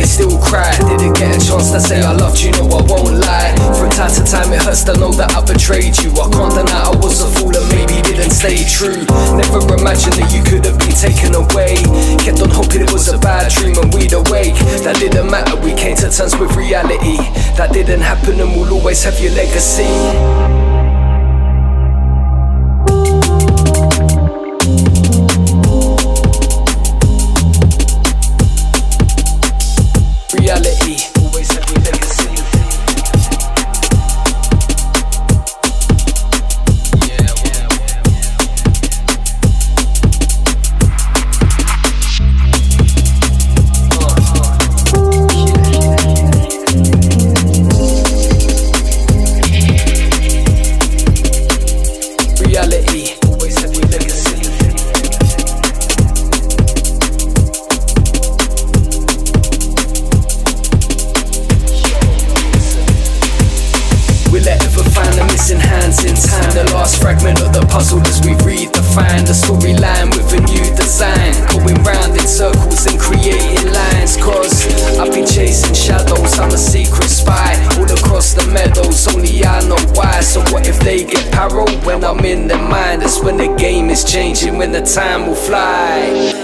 they still cry. Didn't get a chance to say I loved you, no I won't lie. From time to time it hurts to know that I betrayed you. I can't deny I was a fool and maybe didn't stay true. Never imagined that you could have been taken away. Kept on hoping it was a bad dream and we'd awake. That didn't matter, we came to terms with reality. That didn't happen and we'll always have your legacy. In time, the last fragment of the puzzle as we redefine the storyline with a new design, going round in circles and creating lines. Cause I've been chasing shadows, I'm a secret spy all across the meadows, only I know why. So what if they get paro when I'm in their mind? That's when the game is changing, when the time will fly.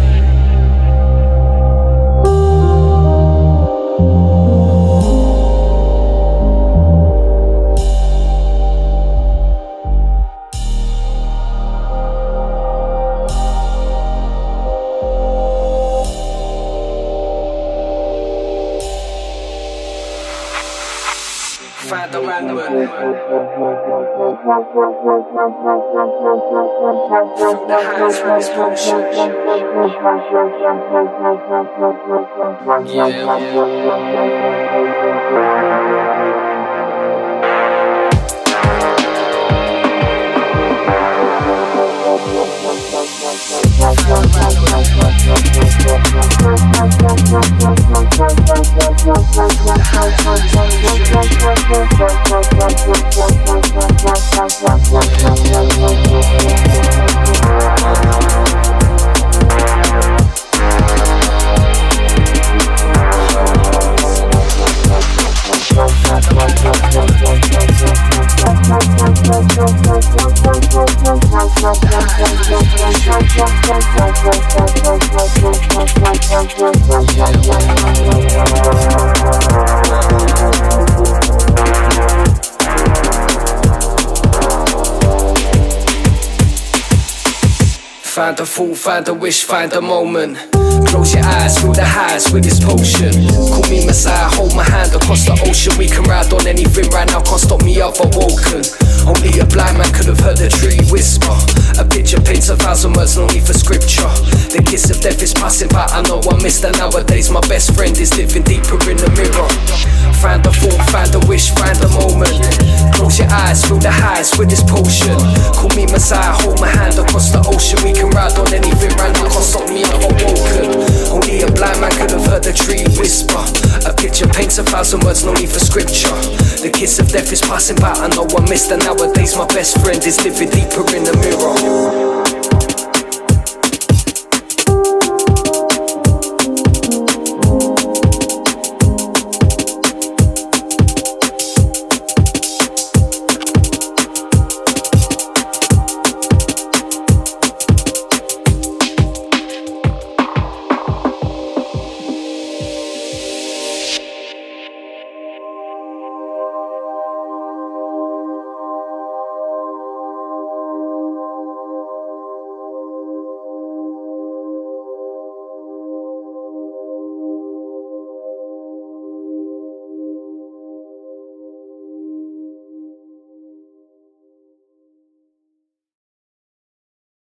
Find the moment. From the highs from this potion. Find a fool, find a wish, find a moment. Close your eyes, feel the highs with this potion. Call me Messiah, hold my hand across the ocean. We can ride on anything right now, can't stop me, I've awoken. Only a blind man could have heard the tree whisper. A picture paints 1,000 words, no need for scripture. The kiss of death is passing by, I know I missed her. Nowadays my best friend is living deeper in the mirror. Find a fool, find a wish, find a moment. Close your eyes, feel the highs with this potion. Call me Messiah, hold my hand across the ocean. We can ride on anything right now, can't stop me, I've awoken. Only a blind man could have heard the tree whisper. A picture paints 1,000 words, no need for scripture. The kiss of death is passing by, I know I missed her. Nowadays my best friend is living deeper in the mirror.